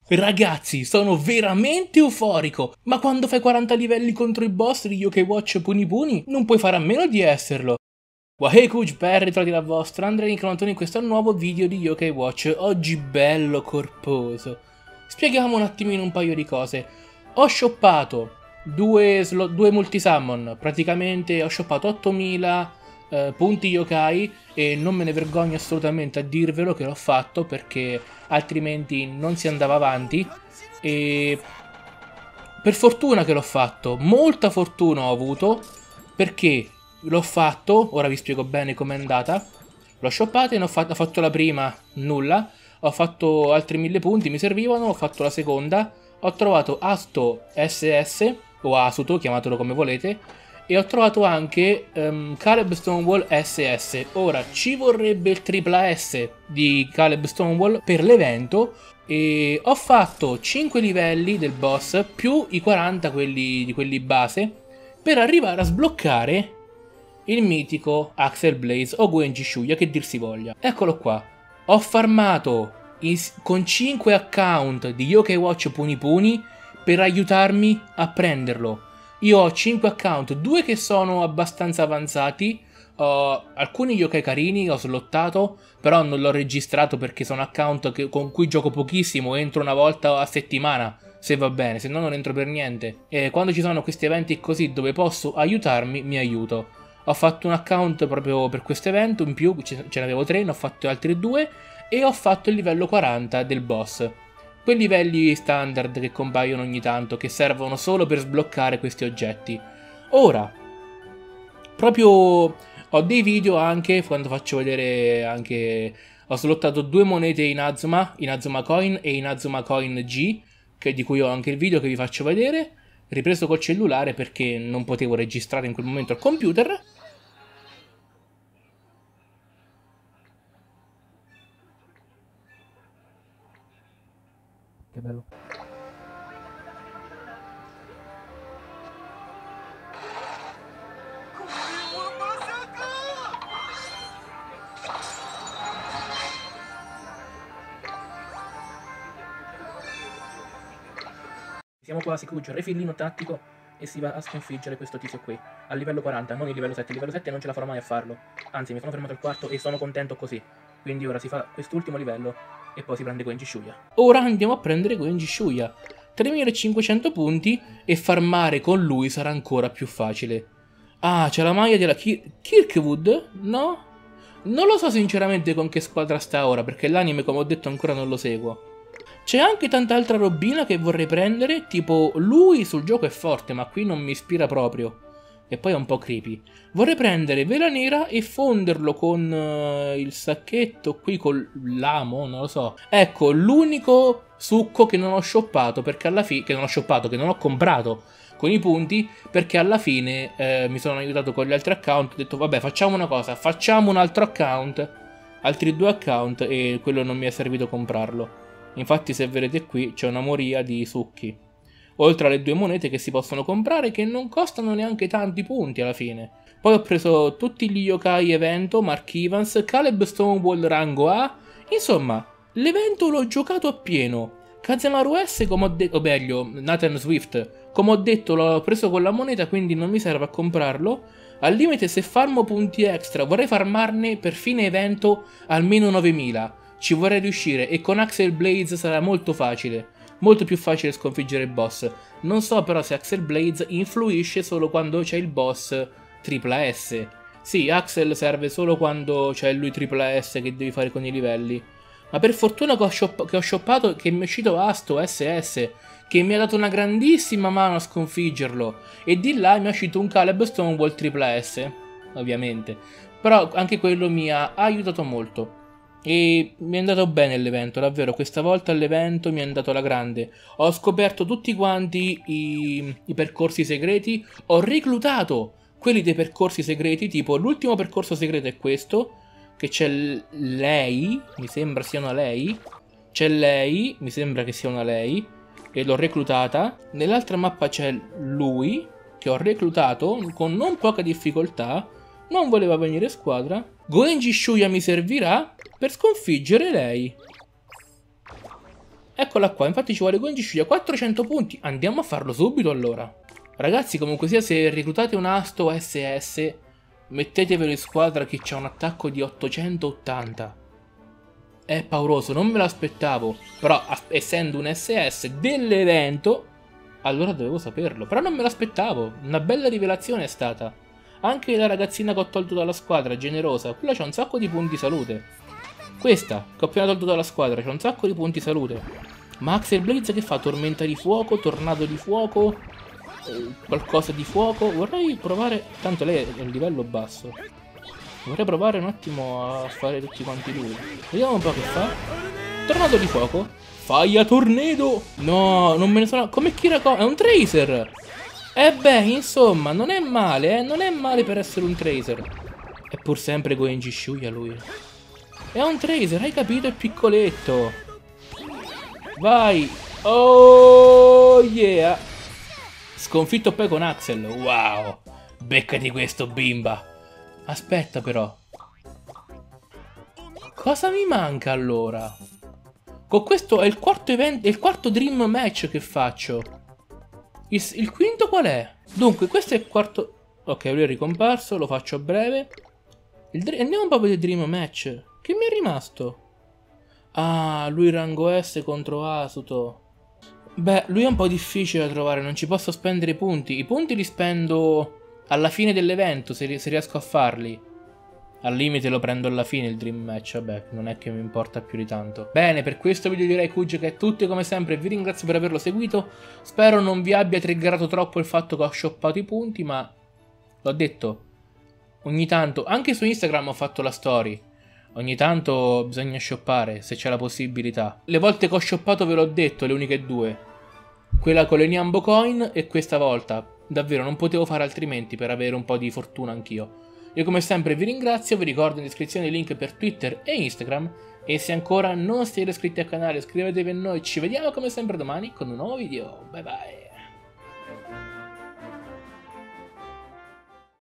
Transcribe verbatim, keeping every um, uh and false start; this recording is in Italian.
Ragazzi, sono veramente euforico, ma quando fai quaranta livelli contro i boss di Yokai Watch Puni Puni, non puoi fare a meno di esserlo. Wahey Kuj, ben ritrovati da vostro Andrea Niccolantoni in questo nuovo video di Yokai Watch, oggi bello corposo. Spieghiamo un attimino un paio di cose. Ho shoppato due, due multisummon, praticamente ho shoppato ottomila eh, punti yokai e non me ne vergogno assolutamente a dirvelo che l'ho fatto perché altrimenti non si andava avanti e per fortuna che l'ho fatto, molta fortuna ho avuto perché l'ho fatto, ora vi spiego bene com'è andata. L'ho shoppato e ne ho fatto, ho fatto la prima, nulla. Ho fatto altri mille punti, mi servivano, ho fatto la seconda. Ho trovato Asto S S, o Asuto, chiamatelo come volete. E ho trovato anche um, Caleb Stonewall S S. Ora, ci vorrebbe il tripla S di Caleb Stonewall per l'evento. E ho fatto cinque livelli del boss, più i quaranta quelli, di quelli base, per arrivare a sbloccare il mitico Axel Blaze o Goenji Shuya, che dir si voglia. Eccolo qua. Ho farmato con cinque account di Yokai Watch Puni Puni per aiutarmi a prenderlo. Io ho cinque account, due che sono abbastanza avanzati, uh, alcuni yokai carini ho slottato, però non l'ho registrato perché sono account che, con cui gioco pochissimo, entro una volta a settimana, se va bene, se no non entro per niente. E quando ci sono questi eventi così dove posso aiutarmi, mi aiuto. Ho fatto un account proprio per questo evento, in più ce ne avevo tre, ne ho fatto altri due e ho fatto il livello quaranta del boss. Quei livelli standard che compaiono ogni tanto, che servono solo per sbloccare questi oggetti. Ora, proprio ho dei video anche, quando faccio vedere anche... Ho slottato due monete in Azuma, in Azuma Coin e in Azuma Coin G, che, di cui ho anche il video che vi faccio vedere, ripreso col cellulare perché non potevo registrare in quel momento al computer. Che bello. Siamo quasi Kuj, refillino tattico e si va a sconfiggere questo tizio qui. A livello quaranta, non il livello sette. Il livello sette non ce la farò mai a farlo. Anzi, mi sono fermato al quarto e sono contento così. Quindi ora si fa quest'ultimo livello e poi si prende Goenji Shuya. Ora andiamo a prendere Goenji Shuya. tremilacinquecento punti e farmare con lui sarà ancora più facile. Ah, c'è la maglia della Kir Kirkwood? No? Non lo so sinceramente con che squadra sta ora, perché l'anime, come ho detto, ancora non lo seguo. C'è anche tanta altra robina che vorrei prendere, tipo lui sul gioco è forte, ma qui non mi ispira proprio. E poi è un po' creepy. Vorrei prendere Vela Nera e fonderlo con uh, il sacchetto qui con l'amo, non lo so. Ecco, l'unico succo che non ho shoppato, perché alla fine... Che non ho shoppato, che non ho comprato con i punti, perché alla fine eh, mi sono aiutato con gli altri account. Ho detto, vabbè, facciamo una cosa, facciamo un altro account, altri due account, e quello non mi è servito comprarlo. Infatti, se vedete qui, c'è una moria di succhi. Oltre alle due monete che si possono comprare, che non costano neanche tanti punti alla fine. Poi ho preso tutti gli yokai evento, Mark Evans, Caleb Stonewall rango A. Insomma, l'evento l'ho giocato appieno. Kazemaru S, come ho detto, o meglio, Nathan Swift, come ho detto l'ho preso con la moneta, quindi non mi serve a comprarlo. Al limite, se farmo punti extra, vorrei farmarne per fine evento almeno novemila. Ci vorrei riuscire e con Axel Blaze sarà molto facile. Molto più facile sconfiggere il boss. Non so però se Axel Blaze influisce solo quando c'è il boss tripla S. Sì, Axel serve solo quando c'è lui tripla S che devi fare con i livelli. Ma per fortuna che ho, shop che ho shoppato, che mi è uscito Asto S S, che mi ha dato una grandissima mano a sconfiggerlo. E di là mi è uscito un Caleb Stonewall tripla S, ovviamente. Però anche quello mi ha aiutato molto. E mi è andato bene l'evento, davvero, questa volta l'evento mi è andato alla grande. Ho scoperto tutti quanti i, i percorsi segreti, ho reclutato quelli dei percorsi segreti, tipo l'ultimo percorso segreto è questo, che c'è lei, mi sembra sia una lei, c'è lei, mi sembra che sia una lei, e l'ho reclutata. Nell'altra mappa c'è lui, che ho reclutato con non poca difficoltà, non voleva venire in squadra. Goenji Shuya mi servirà per sconfiggere lei. Eccola qua, infatti ci vuole Goenji Shuya, quattrocento punti. Andiamo a farlo subito allora. Ragazzi, comunque sia, se reclutate un Asto S S, mettetevelo in squadra che c'ha un attacco di ottocentottanta. È pauroso, non me l'aspettavo. Però, essendo un S S dell'evento, allora dovevo saperlo. Però non me l'aspettavo. Una bella rivelazione è stata. Anche la ragazzina che ho tolto dalla squadra, generosa, quella c'ha un sacco di punti salute. Questa, che ho appena tolto dalla squadra, c'ha un sacco di punti salute. Ma Axel Blaze che fa? Tormenta di fuoco, tornado di fuoco, eh, qualcosa di fuoco. Vorrei provare, tanto lei è a livello basso. Vorrei provare un attimo a fare tutti quanti lui. Vediamo un po' che fa. Tornado di fuoco. Fire Tornado. No, non me ne sono... Come Kirako? È un Tracer. E beh, insomma, non è male, eh. Non è male per essere un Tracer. È pur sempre Goenji Shuya lui. È un Tracer, hai capito? È piccoletto. Vai. Oh yeah. Sconfitto poi con Axel. Wow. Beccati questo, bimba. Aspetta però. Cosa mi manca allora? Con questo è il quarto evento, è il quarto Dream Match che faccio. Il, il quinto qual è? Dunque, questo è il quarto... Ok, lui è ricomparso, lo faccio a breve. Il, andiamo un po' per il Dream Match. Che mi è rimasto? Ah, lui rango S contro Asuto. Beh, lui è un po' difficile da trovare, non ci posso spendere i punti. I punti li spendo alla fine dell'evento, se, se riesco a farli. Al limite lo prendo alla fine il Dream Match, vabbè, non è che mi importa più di tanto. Bene, per questo video direi Kuge che è tutto, come sempre vi ringrazio per averlo seguito. Spero non vi abbia triggerato troppo il fatto che ho shoppato i punti, ma l'ho detto, ogni tanto, anche su Instagram ho fatto la story. Ogni tanto bisogna shoppare, se c'è la possibilità. Le volte che ho shoppato ve l'ho detto, le uniche due. Quella con le Niambo Coin e questa volta. Davvero, non potevo fare altrimenti per avere un po' di fortuna anch'io. Io come sempre vi ringrazio, vi ricordo in descrizione i link per Twitter e Instagram. E se ancora non siete iscritti al canale iscrivetevi a noi, ci vediamo come sempre domani con un nuovo video. Bye bye.